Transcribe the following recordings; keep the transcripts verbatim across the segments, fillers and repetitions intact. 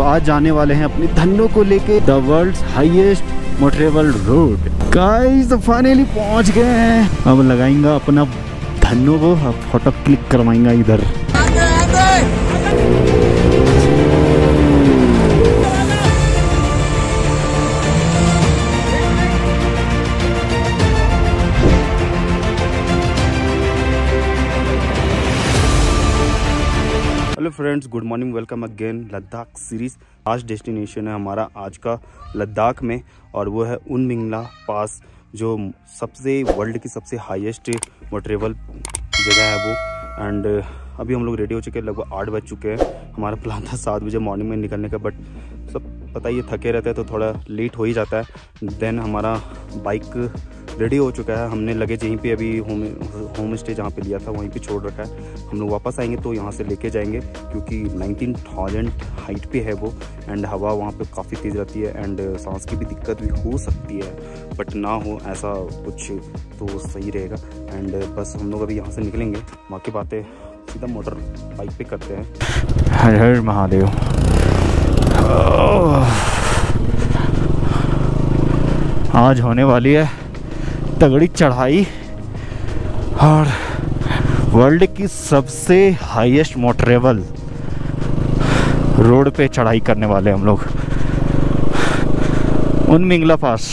तो आज जाने वाले हैं अपनी धन्नो को लेके the world's highest motorable road. Guys तो फाइनली पहुंच गए हैं। अब लगाएंगे अपना धन्नो को, अब फोटो क्लिक करवाएंगे इधर। Hello friends, good morning, welcome again Ladakh series. आज डेस्टिनेशन है हमारा आज का लद्दाख में, और वो है उनमिंगला पास, जो सबसे वर्ल्ड की सबसे हाईएस्ट मोटरेबल जगह है वो। एंड अभी हम लोग रेडी हो चुके हैं, लगभग आठ बज चुके हैं। हमारा प्लान था सात बजे मॉर्निंग में निकलने का, बट सब पता ही थके रहते हैं तो थोड़ा लेट हो ही जाता है। देन हमारा बाइक रेडी हो चुका है, हमने लगेज यहीं पे अभी होम होम स्टे जहाँ पे लिया था वहीं पे छोड़ रखा है। हम लोग वापस आएंगे तो यहाँ से लेके जाएंगे, क्योंकि नाइनटीन थाउजेंड हाइट पे है वो, एंड हवा वहाँ पे काफ़ी तेज़ रहती है, एंड सांस की भी दिक्कत भी हो सकती है, बट ना हो ऐसा कुछ तो सही रहेगा। एंड बस हम लोग अभी यहाँ से निकलेंगे, बाकी बातें सीधा मोटर बाइक पे करते हैं। हर हर महादेव। आज होने वाली है तगड़ी चढ़ाई, और वर्ल्ड की सबसे हाईएस्ट मोटरेबल रोड पे चढ़ाई करने वाले हम लोग, उनमिंगला पास,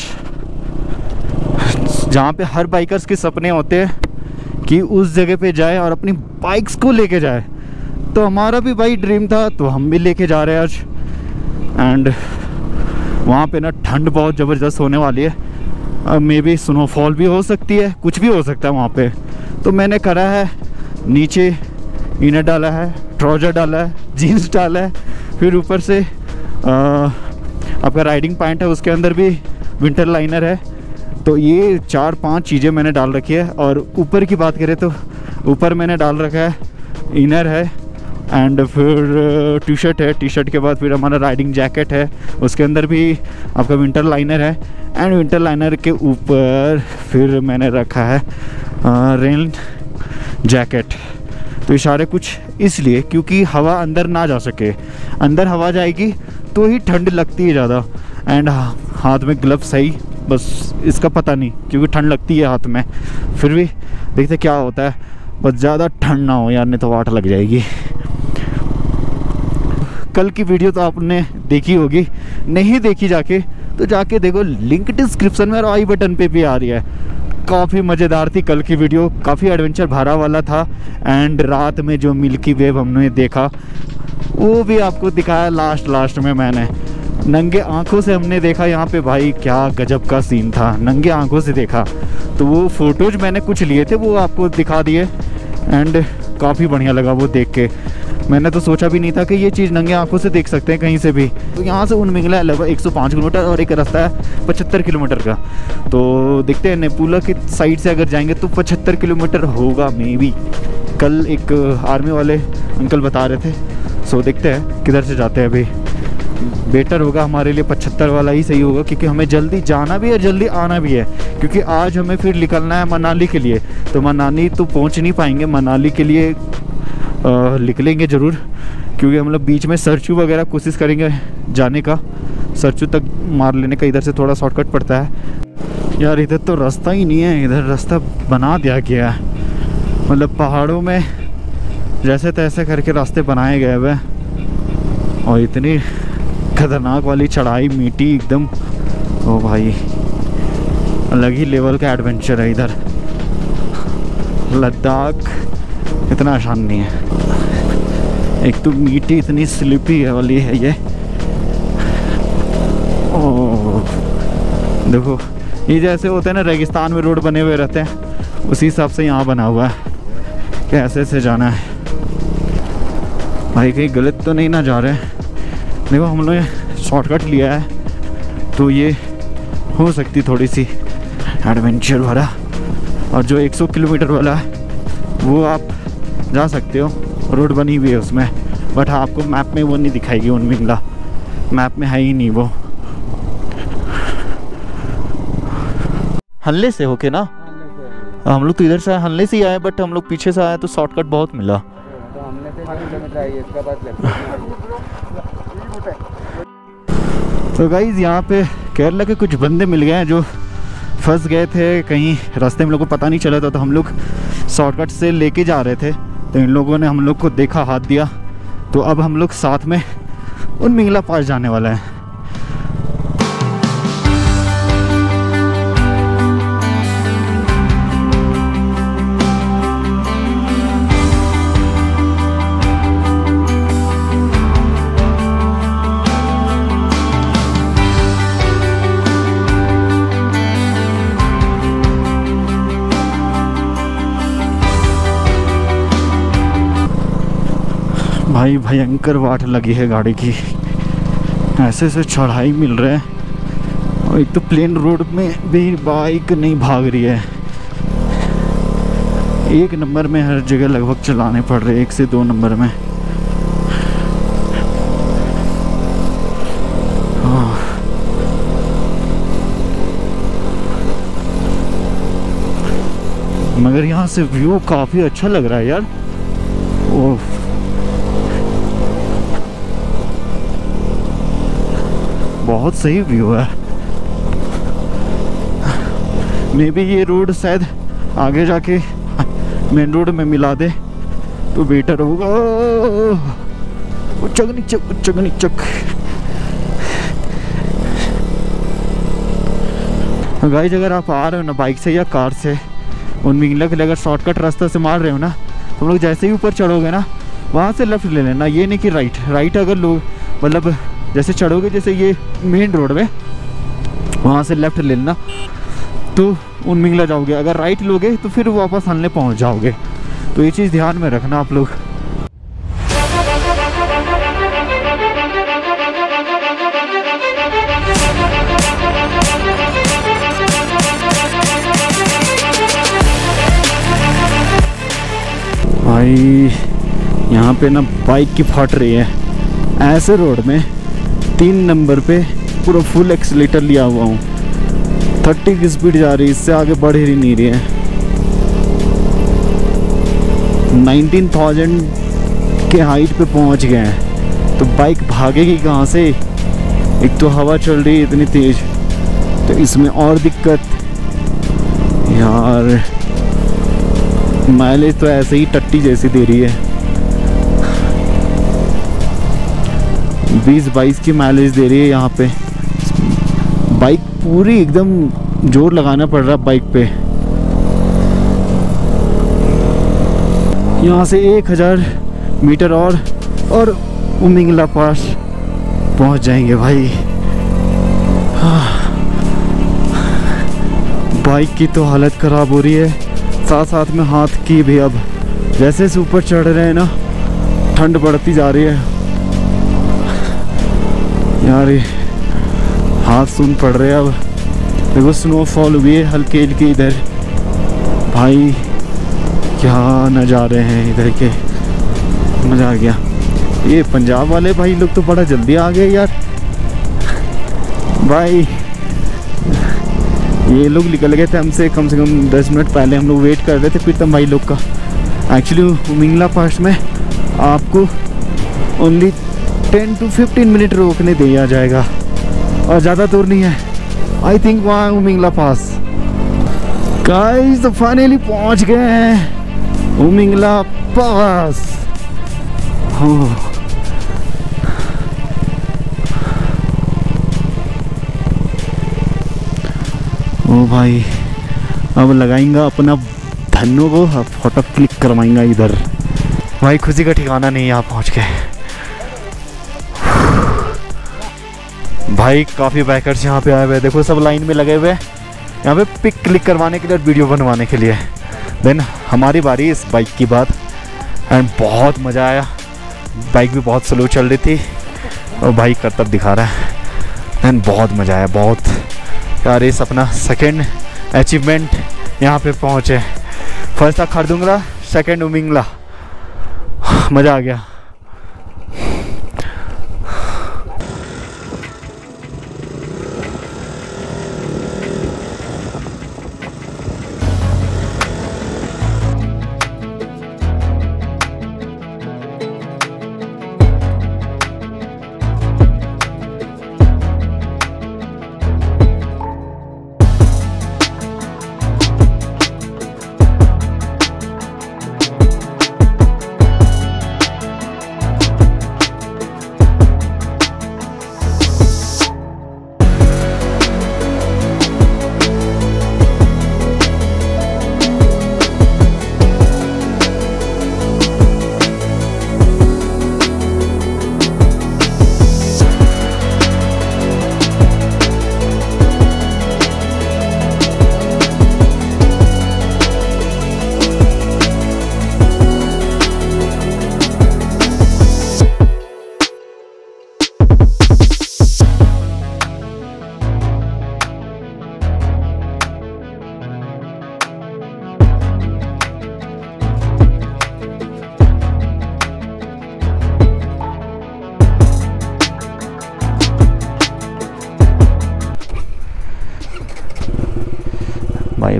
जहाँ पे हर बाइकर्स के सपने होते हैं कि उस जगह पे जाए और अपनी बाइक्स को लेके जाए। तो हमारा भी भाई ड्रीम था, तो हम भी लेके जा रहे हैं आज। एंड वहाँ पे ना ठंड बहुत ज़बरदस्त होने वाली है, मे बी स्नोफॉल भी हो सकती है, कुछ भी हो सकता है वहाँ पे। तो मैंने करा है, नीचे इनर डाला है, ट्राउजर डाला है, जीन्स डाला है, फिर ऊपर से आ, आपका राइडिंग पैंट है, उसके अंदर भी विंटर लाइनर है। तो ये चार पांच चीज़ें मैंने डाल रखी है। और ऊपर की बात करें तो ऊपर मैंने डाल रखा है इनर है, एंड फिर टी शर्ट है, टी शर्ट के बाद फिर हमारा राइडिंग जैकेट है, उसके अंदर भी आपका विंटर लाइनर है, एंड विंटर लाइनर के ऊपर फिर मैंने रखा है रेन जैकेट। तो इशारे कुछ इसलिए क्योंकि हवा अंदर ना जा सके, अंदर हवा जाएगी तो ही ठंड लगती है ज़्यादा। एंड हाथ में ग्लव्स है ही, बस इसका पता नहीं क्योंकि ठंड लगती है हाथ में, फिर भी देखते क्या होता है। बस ज़्यादा ठंड ना हो यार, नहीं तो वाट लग जाएगी। कल की वीडियो तो आपने देखी होगी, नहीं देखी जाके तो जाके देखो, लिंक डिस्क्रिप्शन में और आई बटन पे भी आ रही है। काफ़ी मज़ेदार थी कल की वीडियो, काफ़ी एडवेंचर भरा वाला था। एंड रात में जो मिल्की वेव हमने देखा वो भी आपको दिखाया लास्ट लास्ट में। मैंने नंगे आंखों से हमने देखा यहाँ पे, भाई क्या गजब का सीन था, नंगे आंखों से देखा। तो वो फोटोज मैंने कुछ लिए थे, वो आपको दिखा दिए, एंड काफ़ी बढ़िया लगा वो देख के। मैंने तो सोचा भी नहीं था कि ये चीज़ नंगे आंखों से देख सकते हैं कहीं से भी। तो यहाँ से उनमिंगला लगभग एक सौ पाँच किलोमीटर, और एक रास्ता है पचहत्तर किलोमीटर का। तो देखते हैं नेपुला की साइड से अगर जाएंगे तो पचहत्तर किलोमीटर होगा मे बी। कल एक आर्मी वाले अंकल बता रहे थे, सो देखते हैं किधर से जाते हैं। अभी बेटर होगा हमारे लिए पचहत्तर वाला ही सही होगा, क्योंकि हमें जल्दी जाना भी है, जल्दी आना भी है। क्योंकि आज हमें फिर निकलना है मनाली के लिए, तो मनाली तो पहुंच नहीं पाएंगे, मनाली के लिए निकलेंगे ज़रूर, क्योंकि हम लोग बीच में सरचू वगैरह कोशिश करेंगे जाने का, सरचू तक मार लेने का। इधर से थोड़ा शॉर्टकट पड़ता है यार, इधर तो रास्ता ही नहीं है, इधर रास्ता बना दिया गया है, मतलब पहाड़ों में जैसे तैसे करके रास्ते बनाए गए हुए, और इतनी खतरनाक वाली चढ़ाई, मीठी एकदम। ओ भाई अलग ही लेवल का एडवेंचर है इधर। लद्दाख इतना आसान नहीं है, एक तो मीठी इतनी स्लिपी वाली है ये। ओ देखो, ये जैसे होते हैं ना रेगिस्तान में रोड बने हुए रहते हैं, उसी हिसाब से यहाँ बना हुआ है कि ऐसे ऐसे जाना है। भाई कहीं गलत तो नहीं ना जा रहे हैं। देखो हम लोग ने शॉर्टकट लिया है, तो ये हो सकती थोड़ी सी एडवेंचर भरा। और जो एक सौ किलोमीटर वाला है वो आप जा सकते हो, रोड बनी हुई है उसमें, बट हाँ आपको मैप में वो नहीं दिखाएगी उनमिंगला, मैप में है ही नहीं वो। हल्ले से होके ना, हम लोग तो इधर से हल्ले से ही आए, बट हम लोग पीछे से आए तो शॉर्टकट बहुत मिला। तो हमने से तो गाइस यहाँ पे केरला के कुछ बंदे मिल गए हैं जो फंस गए थे कहीं रास्ते में, लोगों को पता नहीं चला था, तो हम लोग शॉर्टकट से लेके जा रहे थे, तो इन लोगों ने हम लोग को देखा, हाथ दिया, तो अब हम लोग साथ में उनमिंगला पास जाने वाला है। भाई भयंकर वाट लगी है गाड़ी की, ऐसे ऐसे चढ़ाई मिल रहा है, और एक तो प्लेन रोड में भी बाइक नहीं भाग रही है। एक नंबर में हर जगह लगभग चलाने पड़ रहे, एक से दो नंबर में। मगर यहाँ से व्यू काफ़ी अच्छा लग रहा है यार। ओह, बहुत सही व्यू है। मे बी ये रोड शायद आगे जाके मेन रोड में मिला दे तो बेटर होगा। उच्चक नीचक उच्चक नीचक। गाइस अगर आप आ रहे हो ना बाइक से या कार से उनमिंगला के लिए, अगर शॉर्टकट रास्ता से मार रहे हो ना, तो हम लोग जैसे ही ऊपर चढ़ोगे ना वहाँ से लेफ्ट ले लेना, ये नहीं कि राइट। राइट अगर लोग मतलब जैसे चढ़ोगे, जैसे ये मेन रोड में, वहाँ से लेफ्ट ले लेना तो उनमिंगला जाओगे। अगर राइट लोगे तो फिर वापस हल्ले पहुँच जाओगे, तो ये चीज़ ध्यान में रखना आप लोग। भाई यहाँ पे ना बाइक की फट रही है, ऐसे रोड में तीन नंबर पे पूरा फुल एक्सीलेटर लिया हुआ हूँ, थर्टी की स्पीड जा रही है, इससे आगे बढ़ ही नहीं रही है। नाइनटीन थाउजेंड के हाइट पे पहुँच गए हैं, तो बाइक भागेगी कहाँ से? एक तो हवा चल रही है इतनी तेज, तो इसमें और दिक्कत यार। माइलेज तो ऐसे ही टट्टी जैसी दे रही है, बीस बाईस की माइलेज दे रही है यहाँ पे। बाइक पूरी एकदम जोर लगाना पड़ रहा है बाइक पे। यहाँ से एक हज़ार मीटर और और उनमिंगला पास पहुँच जाएंगे भाई। बाइक की तो हालत ख़राब हो रही है, साथ साथ में हाथ की भी। अब जैसे से ऊपर चढ़ रहे हैं ना, ठंड बढ़ती जा रही है यार, ये हाथ सुन पड़ रहे हैं। अब देखो स्नोफॉल हुई है हल्के हल्के इधर, भाई क्या नज़ारे हैं इधर के, मज़ा आ गया। ये पंजाब वाले भाई लोग तो बड़ा जल्दी आ गए यार भाई। ये लोग निकल गए थे हमसे कम से कम दस मिनट पहले, हम लोग वेट कर रहे थे प्रीतम भाई लोग का। एक्चुअली उनमिंगला पास में आपको only ten to fifteen minute रोकने दिया जाएगा, और ज़्यादा दूर नहीं है। आई थिंक वहाँ उनमिंगला पास। गाइस तो फाइनली पहुँच गए हैं उनमिंगला पास। हो ओ भाई, अब लगाएंगा अपना धन्नो को, अब फोटो क्लिक करवाएंगा इधर। भाई खुशी का ठिकाना नहीं, यहाँ पहुँच के भाई काफ़ी बाइकर्स यहाँ पे आए हुए हैं, देखो सब लाइन में लगे हुए हैं यहाँ पे पिक क्लिक करवाने के लिए और वीडियो बनवाने के लिए। देन हमारी बारी इस बाइक की बात, एंड बहुत मज़ा आया। बाइक भी बहुत स्लो चल रही थी और भाई करतब दिखा रहा है, एंड बहुत मज़ा आया बहुत यार। इस अपना सेकेंड अचीवमेंट यहाँ पे पहुँचे। फर्स्ट था खरदुंगला, सेकेंड उनमिंगला, मज़ा आ गया।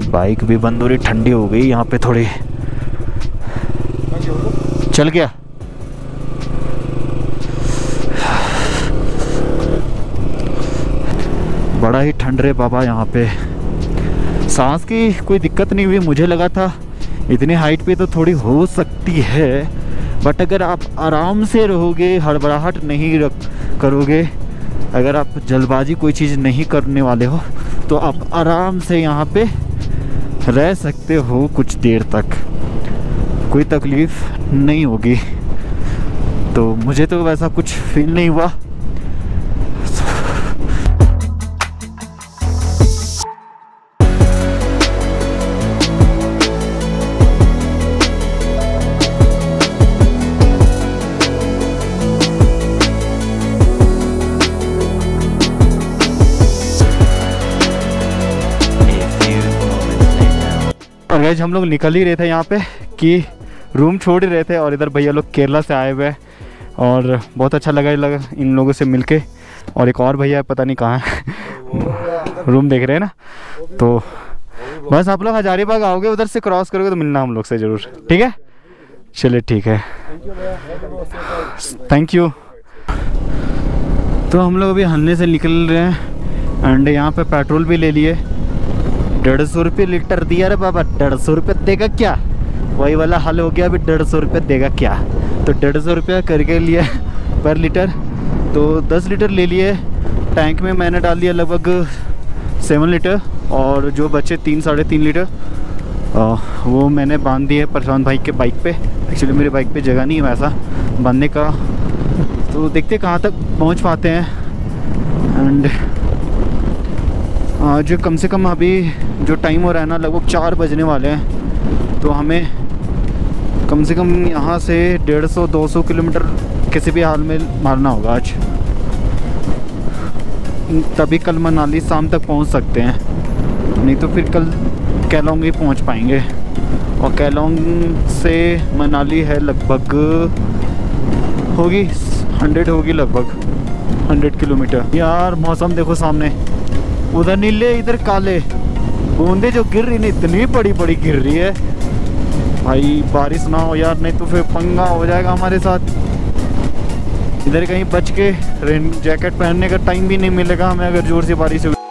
बाइक भी बंद हो रही, ठंडी हो गई यहाँ पे थोड़ी। चल गया। बड़ा ही ठंड रे बाबा यहाँ पे। सांस की कोई दिक्कत नहीं हुई, मुझे लगा था इतनी हाइट पे तो थोड़ी हो सकती है, बट अगर आप आराम से रहोगे, हड़बड़ाहट नहीं रख करोगे, अगर आप जल्दबाजी कोई चीज़ नहीं करने वाले हो, तो आप आराम से यहाँ पे रह सकते हो कुछ देर तक, कोई तकलीफ़ नहीं होगी। तो मुझे तो वैसा कुछ फील नहीं हुआ। और गाइस हम लोग निकल ही रहे थे यहाँ पे कि रूम छोड़ ही रहे थे, और इधर भैया लोग केरला से आए हुए हैं और बहुत अच्छा लगा लगा इन लोगों से मिलके। और एक और भैया पता नहीं कहाँ है, रूम देख रहे हैं ना। तो बस आप लोग हजारीबाग आओगे, उधर से क्रॉस करोगे तो मिलना हम लोग से ज़रूर, ठीक है? चलिए ठीक है, थैंक यू। तो हम लोग अभी हन्ने से निकल रहे हैं एंड यहाँ पे पेट्रोल भी ले लिए। डेढ़ सौ रुपये लीटर दिया रे बाबा, डेढ़ सौ रुपये देगा क्या? वही वाला हाल हो गया, अभी डेढ़ सौ रुपये देगा क्या? तो डेढ़ सौ रुपया करके लिए पर लीटर, तो दस लीटर ले लिए। टैंक में मैंने डाल दिया लगभग सेवन लीटर, और जो बचे तीन साढ़े तीन लीटर आ, वो मैंने बांध दिए प्रशांत भाई के बाइक पे। एक्चुअली मेरी बाइक पे जगह नहीं है वैसा बांधने का, तो देखते कहाँ तक पहुँच पाते हैं। एंड जो कम से कम अभी जो टाइम हो रहा है ना, लगभग चार बजने वाले हैं, तो हमें कम से कम यहाँ से डेढ़ सौ दो सौ किलोमीटर किसी भी हाल में मारना होगा आज, तभी कल मनाली शाम तक पहुँच सकते हैं, नहीं तो फिर कल केलोंग ही पहुँच पाएंगे। और केलोंग से मनाली है लगभग होगी हंड्रेड होगी लगभग हंड्रेड किलोमीटर। यार मौसम देखो सामने, उधर नीले इधर काले, बूंदे जो गिर रही ना इतनी बड़ी बड़ी गिर रही है भाई। बारिश ना हो यार, नहीं तो फिर पंगा हो जाएगा हमारे साथ। इधर कहीं बच के रेन जैकेट पहनने का टाइम भी नहीं मिलेगा हमें अगर जोर से बारिश हो।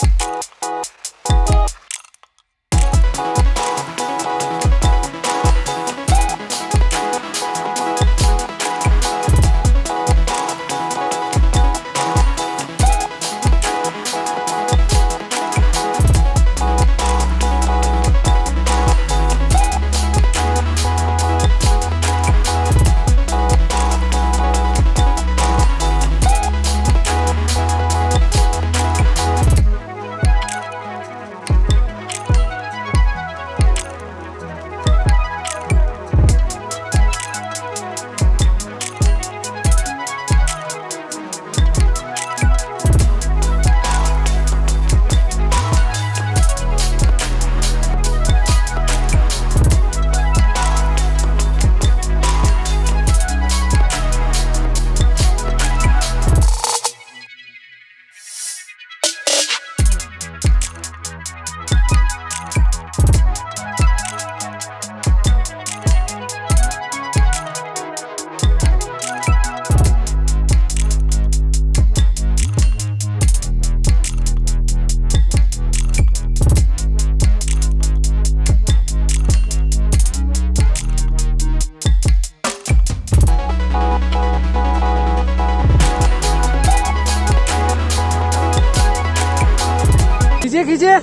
खींचिए खींचिए।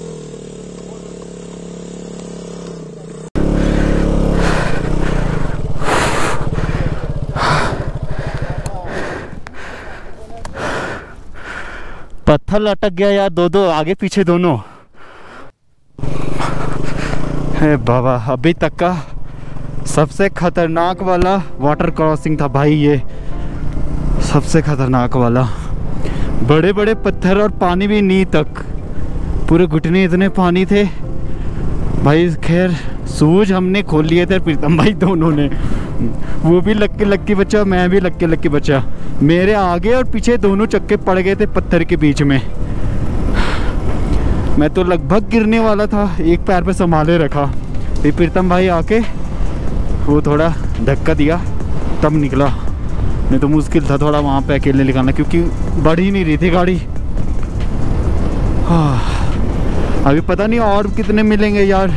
पत्थर लटक गया यार, दो दो आगे पीछे दोनों। हे बाबा, अभी तक का सबसे खतरनाक वाला वाटर क्रॉसिंग था भाई ये, सबसे खतरनाक वाला। बड़े बड़े पत्थर और पानी भी नी तक, पूरे घुटने इतने पानी थे भाई। खैर सूझ हमने खोल लिए थे प्रीतम भाई दोनों ने, वो भी लक्की लक्की बच्चा, मैं भी लक्की लक्की बच्चा। मेरे आगे और पीछे दोनों चक्के पड़ गए थे पत्थर के बीच में। मैं तो लगभग गिरने वाला था, एक पैर पे संभाले रखा, फिर प्रीतम भाई आके वो थोड़ा धक्का दिया तब निकला। नहीं तो मुश्किल था थोड़ा वहाँ पे अकेले निकालना, क्योंकि बढ़ ही नहीं रही थी गाड़ी। हाँ, अभी पता नहीं और कितने मिलेंगे यार,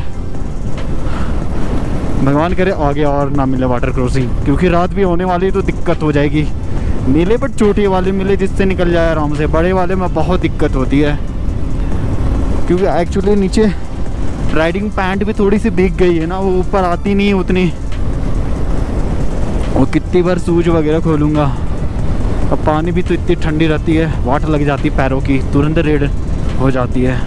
भगवान करे आगे और ना मिले वाटर क्रॉसिंग, क्योंकि रात भी होने वाली तो दिक्कत हो जाएगी। मिले बट छोटे वाले मिले जिससे निकल जाए आराम से, बड़े वाले में बहुत दिक्कत होती है, क्योंकि एक्चुअली नीचे राइडिंग पैंट भी थोड़ी सी भीग गई है ना, वो ऊपर आती नहीं उतनी। और कितनी बार शूज वगैरह खोलूँगा, अब पानी भी तो इतनी ठंडी रहती है, वाट लग जाती है पैरों की, तुरंत रेड हो जाती है।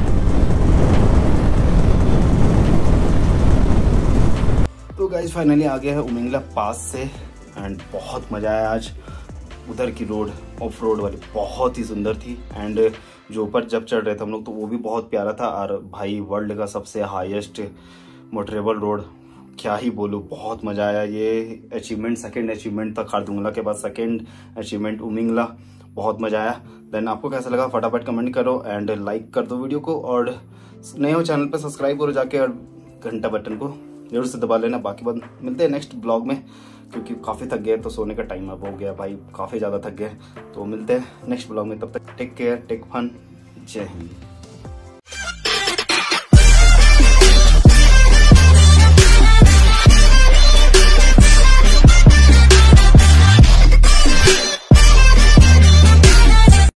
तो गाइस फाइनली आ गया है उमिंगला पास से एंड बहुत मज़ा आया आज। उधर की रोड ऑफ रोड वाली बहुत ही सुंदर थी एंड जो ऊपर जब चढ़ रहे थे हम लोग तो वो भी बहुत प्यारा था। और भाई वर्ल्ड का सबसे हाईएस्ट मोटरेबल रोड, क्या ही बोलूँ, बहुत मज़ा आया। ये अचीवमेंट सेकंड अचीवमेंट था खारदुंगला के बाद, सेकंड अचीवमेंट उमिंगला, बहुत मज़ा आया। देन आपको कैसा लगा फटाफट कमेंट करो एंड लाइक कर दो वीडियो को, और नए हो चैनल पर सब्सक्राइब करो जाके और घंटा बटन को जरूर से दबा लेना। बाकी बात मिलते हैं नेक्स्ट ब्लॉग में, क्योंकि काफ़ी थक गए तो सोने का टाइम अब हो गया भाई, काफ़ी ज़्यादा थक गए। तो मिलते हैं नेक्स्ट ब्लॉग में, तब तक टेक केयर, टेक फन, जय हिंद।